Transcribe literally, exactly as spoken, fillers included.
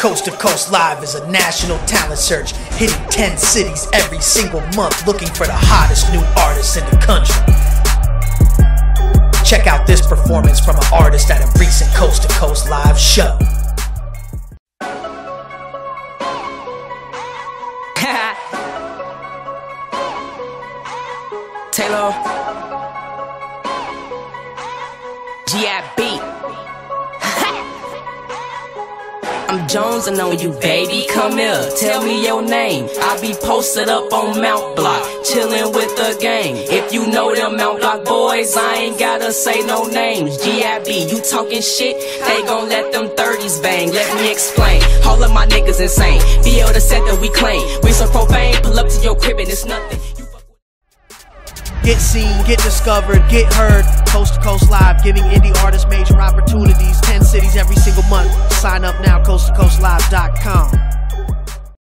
Coast to Coast Live is a national talent search, hitting ten cities every single month, looking for the hottest new artists in the country. Check out this performance from an artist at a recent Coast to Coast Live show. Taylor G I B I'm Jonesin' on you, baby. Come here, tell me your name. I be posted up on Mount Block, chillin' with the gang. If you know them Mount Block boys, I ain't gotta say no names. G I B, you talking shit? They gon' let them thirties bang. Let me explain. All of my niggas insane. Feel the set that we claim. We so profane, pull up to your crib and it's nothing. Get seen, get discovered, get heard. Coast to Coast Live, giving indie artists major opportunities. ten cities every single month. Sign up now, coast to coast live dot com.